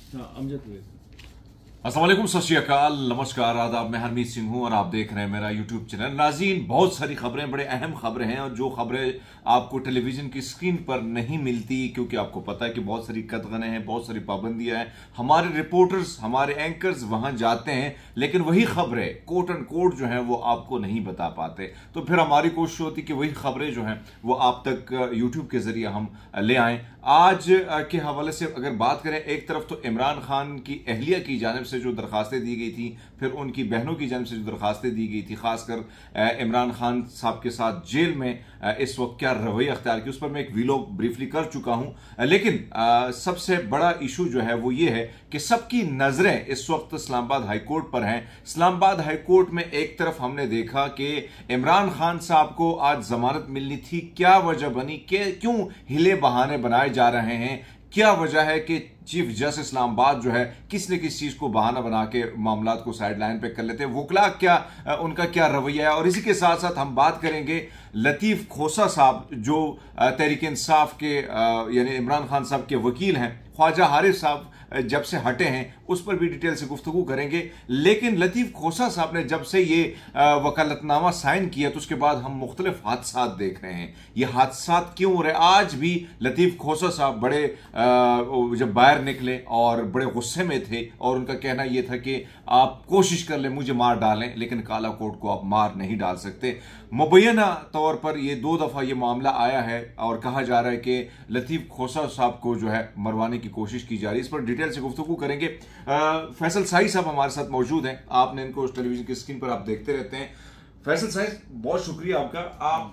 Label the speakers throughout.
Speaker 1: अमजद
Speaker 2: अस्सलाम वालेकुम, सत श्री अकाल, नमस्कार, आदाब। मैं हरमीत सिंह हूं और आप देख रहे हैं मेरा यूट्यूब चैनल। नाज़रीन, बहुत सारी खबरें, बड़े अहम खबरें हैं और जो खबरें आपको टेलीविजन की स्क्रीन पर नहीं मिलती, क्योंकि आपको पता है कि बहुत सारी कदगने हैं, बहुत सारी पाबंदियां हैं। हमारे रिपोर्टर्स, हमारे एंकर्स वहां जाते हैं, लेकिन वही खबरें कोट एंड कोट जो है वो आपको नहीं बता पाते। तो फिर हमारी कोशिश होती कि वही खबरें जो हैं वो आप तक यूट्यूब के जरिए हम ले आएं। आज के हवाले से अगर बात करें, एक तरफ तो इमरान खान की अहलिया की जानिब से जो दरखास्तें दी गई थी, फिर उनकी बहनों की जानिब से जो दरखास्तें दी गई थी, खासकर इमरान खान साहब के साथ जेल में इस वक्त क्या रवैया अख्तियार की, उस पर मैं एक वीलॉग ब्रीफली कर चुका हूं। लेकिन सबसे बड़ा इशू जो है वो ये है कि सबकी नजरें इस वक्त इस्लामाबाद हाईकोर्ट पर हैं। इस्लामाबाद हाईकोर्ट में एक तरफ हमने देखा कि इमरान खान साहब को आज जमानत मिलनी थी, क्या वजह बनी, क्यों हिले बहाने बनाए जा रहे हैं, क्या वजह है कि चीफ जस्टिस इस्लामाबाद जो है किस न किस चीज को बहाना बना के मामलात को साइड लाइन पे कर लेते हैं, वकला क्या उनका क्या रवैया है। और इसी के साथ साथ हम बात करेंगे लतीफ खोसा साहब जो तहरीक इंसाफ के यानी इमरान खान साहब के वकील हैं, ख्वाजा हारिस साहब जब से हटे हैं उस पर भी डिटेल से गुफ्तगू करेंगे। लेकिन लतीफ खोसा साहब ने जब से ये वकालतनामा साइन किया तो उसके बाद हम मुख्तलिफ हादसा देख रहे हैं। ये हादसा क्यों हो रहे? आज भी लतीफ खोसा साहब बड़े जब बाहर निकले और बड़े गुस्से में थे और उनका कहना यह था कि आप कोशिश कर लें मुझे मार डालें, लेकिन काला कोर्ट को आप मार नहीं डाल सकते। मुबैना तौर पर यह 2 दफा यह मामला आया है और कहा जा रहा है कि लतीफ खोसा साहब को जो है मरवाने की कोशिश की जा रही है। इस पर डिटेल से गुफ्तगू करेंगे। फैसल साही साहब हमारे साथ मौजूद हैं, आपने इनको टेलीविजन की स्क्रीन पर आप देखते रहते हैं। फैसल साहब, बहुत शुक्रिया आपका। आप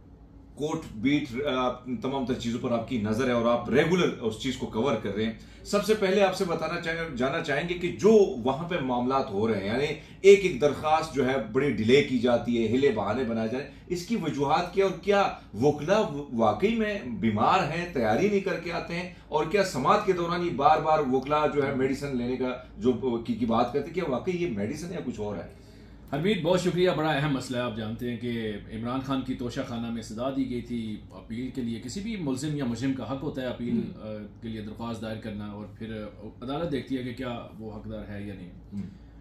Speaker 2: कोर्ट बीट तमाम तर चीजों पर आपकी नजर है और आप रेगुलर उस चीज को कवर कर रहे हैं। सबसे पहले आपसे जाना चाहेंगे कि जो वहां पे मामलात हो रहे हैं, यानी एक एक दरखास्त जो है बड़ी डिले की जाती है, हिले बहाने बनाए जा रहे हैं, इसकी वजूहात क्या और क्या वकला वाकई में बीमार हैं, तैयारी नहीं करके आते हैं, और क्या समात के दौरान ये बार बार वकला जो है मेडिसिन लेने का जो की बात करते हैं, क्या वाकई ये मेडिसिन या कुछ और है?
Speaker 1: हरमीत, बहुत शुक्रिया। बड़ा अहम मसला है। आप जानते हैं कि इमरान खान की तोशा खाना में सजा दी गई थी अपील के लिए। किसी भी मुलजिम या मुजरिम का हक होता है अपील के लिए दरख्वास्त दायर करना, और फिर अदालत देखती है कि क्या वो हकदार है या नहीं।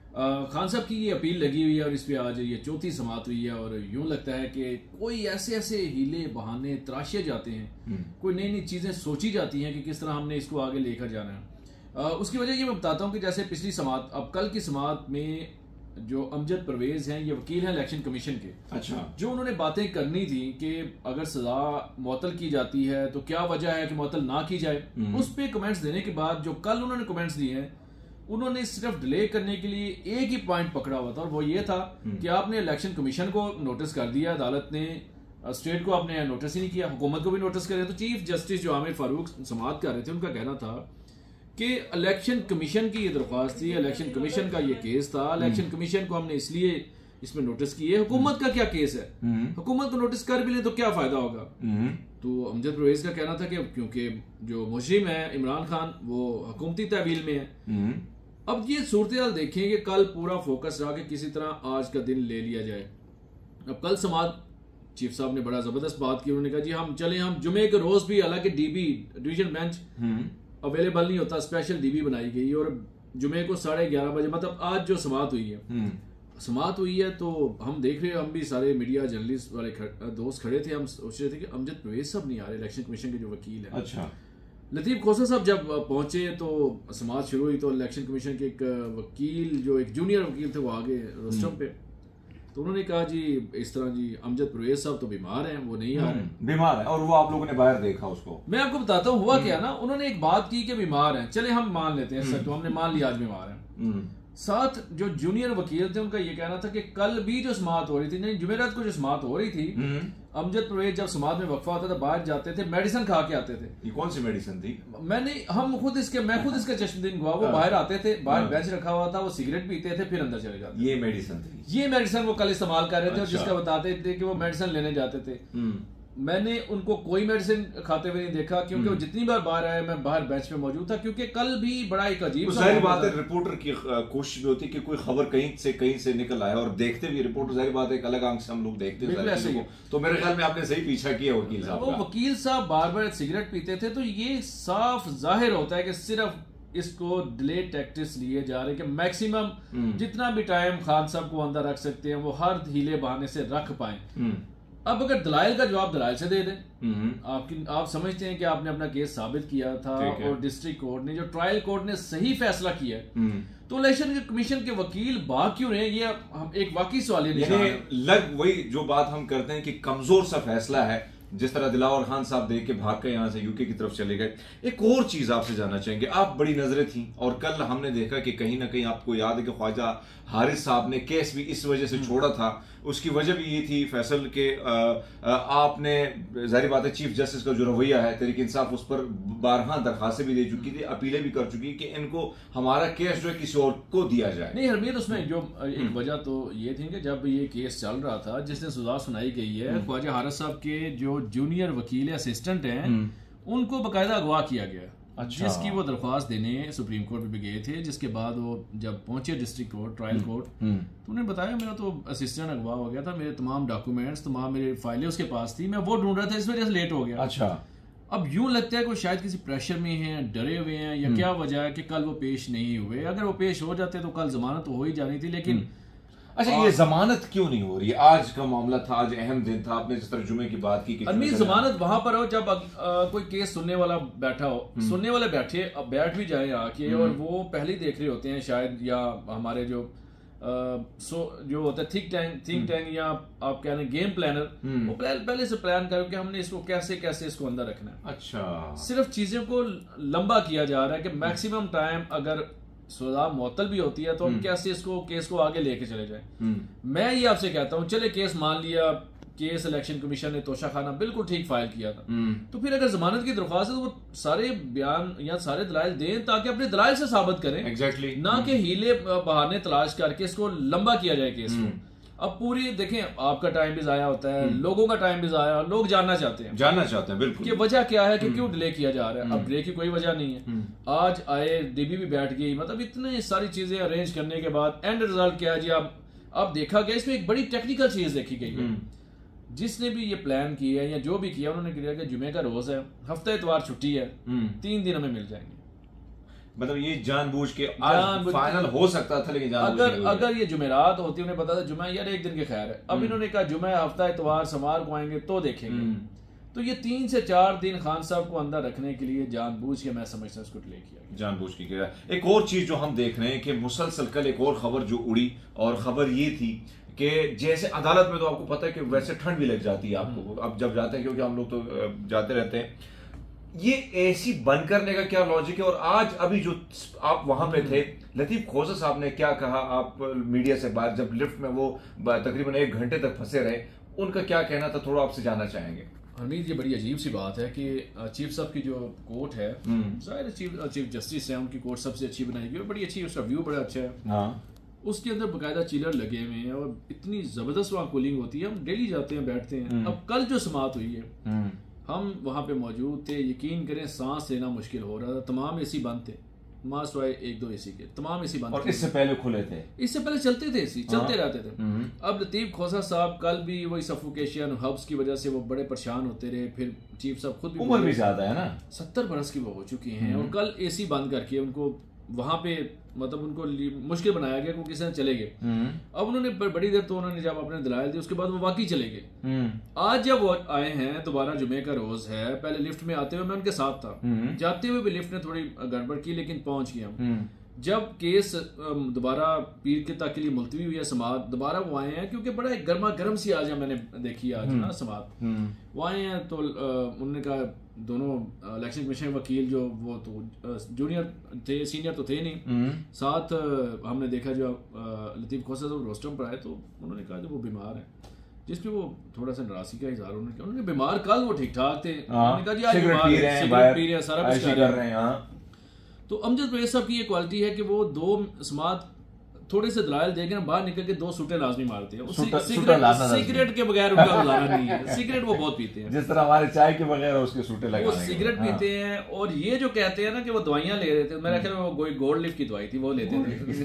Speaker 1: खान साहब की ये अपील लगी हुई है और इस पर आज ये 4थी समात हुई है, और यूं लगता है कि कोई ऐसे ऐसे हीले बहाने तराशे जाते हैं, कोई नई नई चीजें सोची जाती हैं कि किस तरह हमने इसको आगे लेकर जाना है। उसकी वजह ये मैं बताता हूँ कि जैसे पिछली समात, अब कल की समात में जो अमजद परवेज हैं, ये वकील हैं इलेक्शन कमीशन के।
Speaker 2: अच्छा।
Speaker 1: जो उन्होंने बातें करनी थी कि अगर सजा मुअत्तल की जाती है तो क्या वजह है कि मुअत्तल ना की जाए, उस पे कमेंट्स देने के बाद जो कल उन्होंने कमेंट्स दिए हैं, उन्होंने सिर्फ डिले करने के लिए एक ही पॉइंट पकड़ा हुआ था, और वो ये था कि आपने इलेक्शन कमीशन को नोटिस कर दिया, अदालत ने स्टेट को आपने नोटिस ही नहीं किया, हुकूमत को भी नोटिस कर दिया। तो चीफ जस्टिस जो आमिर फारूक समाअत कर रहे थे, उनका कहना था कि इलेक्शन कमीशन की ये दरख्वास्त थी, इलेक्शन कमीशन का ये केस था, इलेक्शन कमीशन को हमने इसलिए इसमें नोटिस किए, हुकूमत का क्या केस है, हुकूमत को नोटिस कर भी ले तो क्या फायदा होगा। तो अमजद परवेज का कहना था कि क्योंकि जो मुजरिम है इमरान खान वो हुकूमती तहवील में है। अब ये सूरत हाल देखें कि कल पूरा फोकस रहा कि किसी तरह आज का दिन ले लिया जाए। अब कल समात चीफ साहब ने बड़ा जबरदस्त बात की, उन्होंने कहा जी हम जुमे के रोज भी, हालांकि डीबी डिवीजन बेंच अवेलेबल नहीं होता, स्पेशल डीबी बनाई गई, और जुमे को 11:30 बजे, मतलब आज जो समात हुई है तो हम देख रहे हैं, हम भी सारे मीडिया जर्नलिस्ट वाले दोस्त खड़े थे, हम सोच रहे थे कि अमजद परवेज साहब नहीं आ रहे, इलेक्शन कमीशन के जो वकील है।
Speaker 2: अच्छा।
Speaker 1: लतीफ खोसा साहब जब पहुंचे तो समात शुरू हुई, तो इलेक्शन कमीशन के एक वकील, जो एक जूनियर वकील थे, वो आगे रोस्टम पे, तो उन्होंने कहा जी इस तरह जी अमजद परवेज साहब तो बीमार हैं, वो नहीं आ रहे,
Speaker 2: बीमार है, और वो आप लोगों ने बाहर देखा उसको।
Speaker 1: मैं आपको बताता हूँ हुआ क्या ना, उन्होंने एक बात की कि बीमार हैं, चले हम मान लेते हैं सर, तो हमने मान लिया आज बीमार हैं। साथ जो जूनियर वकील थे उनका ये कहना था कि कल भी जो समात हो रही थी, नहीं जुमेरात को जो समात हो रही थी, अमजद परवेज जब समात में वक्फा होता था बाहर जाते थे, मेडिसिन खा के आते थे।
Speaker 2: ये कौन सी मेडिसिन थी?
Speaker 1: मैं खुद इसका चश्मदीन गवाह, वो बाहर आते थे, बाहर बेंच रखा हुआ था, वो सिगरेट पीते थे, फिर अंदर चले जाते।
Speaker 2: ये मेडिसिन थी,
Speaker 1: ये मेडिसिन वो कल इस्तेमाल कर रहे थे, और जिसका बताते थे कि वो मेडिसिन लेने जाते थे। मैंने उनको कोई मेडिसिन खाते हुए नहीं देखा, क्योंकि वो जितनी बार बाहर आए मैं बाहर बेंच पे मौजूद था, क्योंकि कल भी बड़ा एक अजीब
Speaker 2: जाहिर बात है, रिपोर्टर की कोशिश भी होती है कि कोई खबर कहीं से निकल आए, और देखते भी रिपोर्टर, जाहिर बात है एक अलग आंख से हम लोग देखते हैं। तो मेरे ख्याल में आपने सही पीछा किया वकील साहब।
Speaker 1: वो वकील साहब बार बार सिगरेट पीते थे, तो ये साफ जाहिर होता है कि सिर्फ इसको डिले टैक्टिक्स लिए जा रहे हैं कि मैक्सिमम जितना भी टाइम खान साहब को अंदर रख सकते हैं वो हर हीले बहाने से रख पाए। अब अगर दलाइल का जवाब दलाइल से दे दें, आप समझते हैं कि आपने अपना केस साबित किया था और डिस्ट्रिक्ट कोर्ट ने, जो ट्रायल कोर्ट ने सही फैसला किया है, तो इलेक्शन कमीशन के वकील भाग क्यों रहे? ये एक वाकई सवाल है।
Speaker 2: वही जो बात हम करते हैं कि कमजोर सा फैसला है, जिस तरह दिलावर खान साहब देख के भाग के यहां से यूके की तरफ चले गए। एक और चीज आपसे जानना चाहेंगे, आप बड़ी नजरें थी और कल हमने देखा कि कहीं ना कहीं आपको याद है कि ख्वाजा हारिस साहब ने केस भी इस वजह से छोड़ा था। उसकी वजह भी ये थी फैसल के आपने जाहिर बात है चीफ जस्टिस का जो रवैया है तहरीक इंसाफ उस पर 12 दरखास्तें भी दे चुकी थी, अपीलें भी कर चुकी कि इनको हमारा केस जो है किसी और को दिया जाए।
Speaker 1: नहीं हरमीत, उसमें जो एक वजह तो ये थी कि जब ये केस चल रहा था, जिसने सजा सुनाई गई है, ख्वाजा हारिस साहब के जो जूनियर वकील असिस्टेंट हैं उनको बाकायदा अगवा किया गया। अच्छा। जिसकी वो दरख्वास्त देने सुप्रीम कोर्ट में भी गए थे, जिसके बाद वो जब पहुंचे डिस्ट्रिक्ट कोर्ट ट्रायल कोर्ट तो उन्होंने बताया मेरा तो असिस्टेंट अगवा हो गया था, मेरे तमाम डॉक्यूमेंट्स तमाम मेरी फाइलें उसके पास थी, मैं वो ढूंढ रहा था, इस वजह से लेट हो गया।
Speaker 2: अच्छा।
Speaker 1: अब यूं लगता है कि शायद किसी प्रेशर में हैं, डरे हुए हैं, या क्या वजह है कि कल वो पेश नहीं हुए। अगर वो पेश हो जाते तो कल जमानत तो हो ही जानी थी, लेकिन
Speaker 2: अच्छा ये जमानत क्यों नहीं हो रही? आज का मामला था, आज अहम दिन था, आपने जिस तरह जुमे की बात की कि
Speaker 1: जमानत वहां पर हो जब कोई केस सुनने वाला बैठा हो, सुनने वाले बैठे, अब बैठ भी जाए आके और वो पहले ही देख रहे होते हैं शायद, या हमारे जो जो होता है थिंक टैंक या आप कह रहे हैं गेम प्लानर, वो पहले से प्लान करके हमने इसको कैसे कैसे इसको अंदर रखना है।
Speaker 2: अच्छा।
Speaker 1: सिर्फ चीजों को लंबा किया जा रहा है कि मैक्सिमम टाइम अगर सजा मुअत्तल भी होती है तो हम कैसे इसको केस को आगे लेके चले जाएं। मैं ये आपसे कहता हूं, चले केस मान लिया, केस इलेक्शन कमीशन ने तोशाखाना बिल्कुल ठीक फाइल किया था, तो फिर अगर जमानत की दरख्वास्त है तो वो सारे बयान या सारे दलाइल दें ताकि अपने दलाइल से साबित करें।
Speaker 2: एग्जैक्टली।
Speaker 1: ना कि हीले बहाने तलाश करके इसको लंबा किया जाए केस को। अब पूरी देखें, आपका टाइम भी जाया होता है, लोगों का टाइम भी जाया, लोग जानना चाहते हैं
Speaker 2: बिल्कुल
Speaker 1: कि वजह क्या है कि क्यों डिले किया जा रहा है। अब डिले की कोई वजह नहीं है। आज आए डीबी भी बैठ गई, मतलब इतनी सारी चीजें अरेंज करने के बाद एंड रिजल्ट क्या है जी? अब देखा गया इसमें एक बड़ी टेक्निकल चीज देखी गई है। जिसने भी ये प्लान किया है या जो भी किया उन्होंने किया कि जुमे का रोज है, हफ्ता इतवार छुट्टी है, 3 दिन हमें मिल जाएंगे।
Speaker 2: मतलब ये जानबूझ के आज फाइनल हो सकता था, लेकिन
Speaker 1: अगर ये जुमेरात होती, उन्हें पता था जुमा यार एक दिन के खैर है, अब इन्होंने कहा जुमा हफ्ता इतवार समार को आएंगे तो देखेंगे, तो ये 3 से 4 दिन खान साहब को अंदर रखने के लिए जानबूझ के मैं समझता हूँ इसको डिले किया,
Speaker 2: जानबूझ के किया। एक और चीज जो हम देख रहे हैं कि मुसलसल कल एक और खबर जो उड़ी, और खबर ये थी कि जैसे अदालत में तो आपको पता है कि वैसे ठंड भी लग जाती है आपको, अब जब जाते हैं, क्योंकि हम लोग तो जाते रहते हैं, ये एसी बंद करने का क्या लॉजिक है? और आज अभी जो आप वहां पे थे, लतीफ खोसा साहब ने क्या कहा, आप मीडिया से बाहर जब लिफ्ट में वो तकरीबन 1 घंटे तक फंसे रहे, उनका क्या कहना था, थोड़ा आपसे जानना चाहेंगे।
Speaker 1: हमीद, ये बड़ी अजीब सी बात है कि चीफ साहब की जो कोर्ट है, जाहिर चीफ जस्टिस है, उनकी कोर्ट सबसे अच्छी बनाई गई, बड़ी अच्छी, उसका व्यू बड़ा अच्छा है। हाँ। उसके अंदर बकायदा चिलर लगे हुए हैं और इतनी जबरदस्त वहाँ कूलिंग होती है, हम डेली जाते हैं, बैठते हैं। अब कल जो समात हुई है, हम वहां पे मौजूद थे, यकीन करें सांस लेना मुश्किल हो रहा था, तमाम एसी बंद थे, मास्वाए 1-2 एसी के, तमाम एसी बंद
Speaker 2: और इससे पहले खुले थे,
Speaker 1: इससे पहले चलते थे एसी, चलते रहते थे। अब लतीफ खोसा साहब कल भी वही सफोकेशन हब्स की वजह से वो बड़े परेशान होते रहे, फिर चीफ साहब खुद भी,
Speaker 2: उम्र भी ज्यादा है ना,
Speaker 1: 70 बरस की वो हो चुकी हैं, और कल एसी बंद करके उनको वहां पे मतलब उनको मुश्किल बनाया गया, क्योंकि किसी चले गए। अब उन्होंने बड़ी देर तो उन्होंने जब अपने दलाइल दिए, उसके बाद वो वाकई चले गए। आज जब वो आए हैं, दोबारा जुमे का रोज है, पहले लिफ्ट में आते हुए मैं उनके साथ था, जाते हुए भी लिफ्ट ने थोड़ी गड़बड़ की, लेकिन पहुंच गया। जब केस दोबारा पीर के तक के लिए मुलतवी हुई है समात, दोबारा वो आए हैं, क्योंकि बड़ा गर्मा गर्म सी आज मैंने देखी आज ना समात, वो आए हैं तो उन्होंने कहा, दोनों इलेक्शन कमीशन वकील जो वो तो जूनियर थे, सीनियर तो थे नहीं, साथ हमने देखा जो लतीफ खोसा साहब रोस्टम पर आए, तो उन्होंने कहा जो वो बीमार है, जिसपे वो थोड़ा सा नाराजगी का इजहार उन्होंने किया। उन्होंने बीमार, कल वो ठीक ठाक थे, उन्होंने कहा जी आज बीमार है, सिगरेट पी रहे हैं, सारा कुछ कर रहे हैं। तो अमजद परवेज साहब की ये क्वालिटी है कि वो 2 समात थोड़े से दलाइल देकर बाहर निकल के 2 सूटे लाजमी मारते हैं। सिगरेट के बगैर उनका गुजारा नहीं है, सिगरेट वो बहुत पीते हैं,
Speaker 2: जिस तरह हमारे चाय के बगैर उसके सूटे लगाने,
Speaker 1: वो सिगरेट पीते हैं। और ये जो कहते हैं ना कि वो दवाइयां ले रहे थे, मेरा ख्याल में वो गोल्ड लिफ्ट की दवाई थी, वो लेते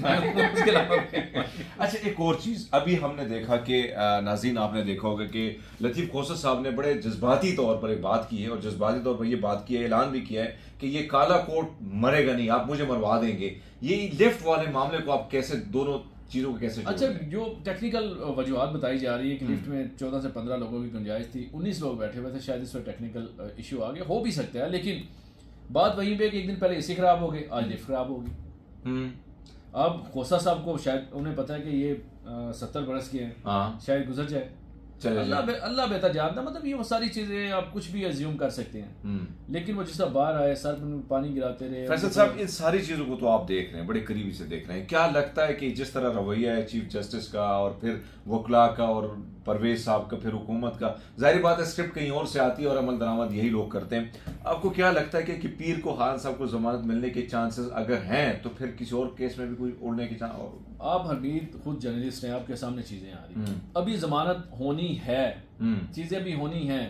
Speaker 1: थे।
Speaker 2: अच्छा, एक और चीज अभी हमने देखा कि नाज़रीन आपने देखा होगा कि लतीफ खोसा साहब ने बड़े जज्बाती तौर पर एक बात की है, और जज्बाती तौर पर यह बात की है, ऐलान भी किया है कि ये काला कोट मरेगा नहीं, आप मुझे मरवा देंगे, ये लिफ्ट वाले मामले को आप कैसे, दोनों चीजों को कैसे?
Speaker 1: अच्छा, जो टेक्निकल वजूहत बताई जा रही है कि लिफ्ट में 14 से 15 लोगों की गुंजाइश थी, 19 लोग बैठे हुए थे, शायद इस पर टेक्निकल इशू आ गया, हो भी सकता है। लेकिन बात वहीं पे कि एक दिन पहले एसी खराब हो गई, आज लिफ्ट खराब होगी। अब खोसा साहब को शायद उन्हें पता है कि ये 70 बरस के हैं, शायद गुजर जाए, अल्लाह बेहतर जानता। मतलब ये वो सारी चीजें आप कुछ भी अज्यूम कर सकते हैं। लेकिन वो जिस तरह बाहर आए, सर में पानी गिराते रहे।
Speaker 2: फैसल साहब, इन सारी चीजों को तो आप देख रहे हैं, बड़े करीबी से देख रहे हैं, क्या लगता है कि जिस तरह रवैया है चीफ जस्टिस का और फिर वकला का और परवेज साहब का, फिर हुकूमत का, जाहिर बात है स्क्रिप्ट कहीं और से आती है और अमल दरामद यही लोग करते हैं। आपको क्या लगता है कि पीर को खान साहब को जमानत मिलने के चांसेस अगर हैं तो फिर किसी और केस में भी कोई उड़ने के चांस?
Speaker 1: आप हमीद खुद जर्नलिस्ट हैं, आपके सामने चीजें आ रही, अभी जमानत होनी है, चीजें भी होनी है,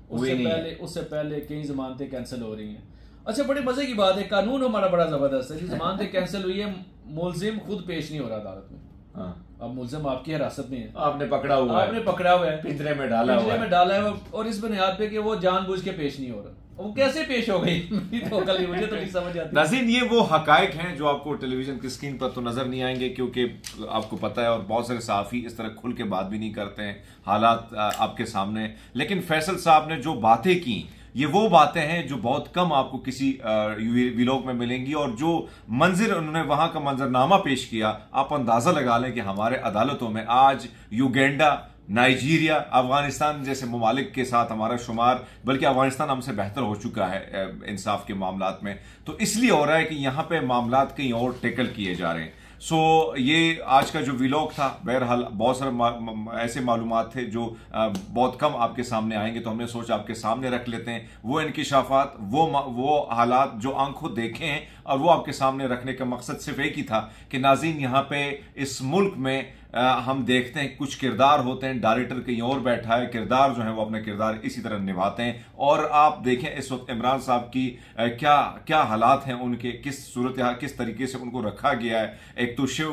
Speaker 1: उससे पहले कई जमानतें कैंसिल हो रही हैं। अच्छा, बड़े मजे की बात है, कानून हमारा बड़ा जबरदस्त है। जमानतें कैंसिल हुई है, मुलजिम खुद पेश नहीं हो रहा अदालत में। अब मुलजिम आपकी हिरासत में है, आपने पकड़ा हुआ है,
Speaker 2: पिंजरे में डाला
Speaker 1: है, और इस बुनियाद पे कि वो जानबूझ के पेश नहीं हो रहा, वो कैसे पेश हो गई मुझे तो नहीं समझ आती।
Speaker 2: नाज़रीन, ये वो हकायक हैं जो आपको टेलीविजन की स्क्रीन पर तो नजर नहीं आएंगे, क्योंकि आपको पता है और बहुत सारे सहाफी इस तरह खुल के बात भी नहीं करते हैं, हालात आपके सामने। लेकिन फैसल साहब ने जो बातें की, ये वो बातें हैं जो बहुत कम आपको किसी व्लॉग में मिलेंगी, और जो मंजर उन्होंने वहां का मंजरनामा पेश किया, आप अंदाजा लगा लें कि हमारे अदालतों में आज युगांडा, नाइजीरिया, अफगानिस्तान जैसे ममालिक के साथ हमारा शुमार, बल्कि अफगानिस्तान हमसे बेहतर हो चुका है इंसाफ के मामलात में। तो इसलिए हो रहा है कि यहां पे मामलात कहीं और टेकल किए जा रहे हैं। सो ये आज का जो व्लॉग था, बहरहाल बहुत सारे ऐसे मालूमात थे जो बहुत कम आपके सामने आएंगे, तो हमने सोचा आपके सामने रख लेते हैं वो इंकिशाफात, वो हालात जो आंखों देखे हैं, और वो आपके सामने रखने का मकसद सिर्फ एक ही था कि नाज़रीन, यहाँ पे इस मुल्क में हम देखते हैं कुछ किरदार होते हैं, डायरेक्टर कहीं और बैठा है, किरदार जो है वो अपना किरदार इसी तरह निभाते हैं। और आप देखें इस वक्त इमरान साहब की क्या क्या हालात हैं, उनके किस सूरत किस तरीके से उनको रखा गया है। एक तो शिव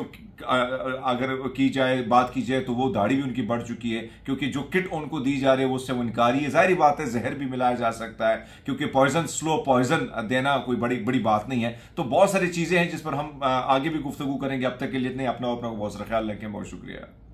Speaker 2: अगर बात की जाए तो वो दाढ़ी भी उनकी बढ़ चुकी है, क्योंकि जो किट उनको दी जा रही है वो उससे वो इनकारी है। जाहिर बात है जहर भी मिलाया जा सकता है, क्योंकि पॉइजन, स्लो पॉइजन देना कोई बड़ी बात नहीं है। तो बहुत सारी चीजें हैं जिस पर हम आगे भी गुफ्तगू करेंगे। अब तक के लिए इतने, अपना बहुत सारा ख्याल रखें, बहुत शुक्रिया।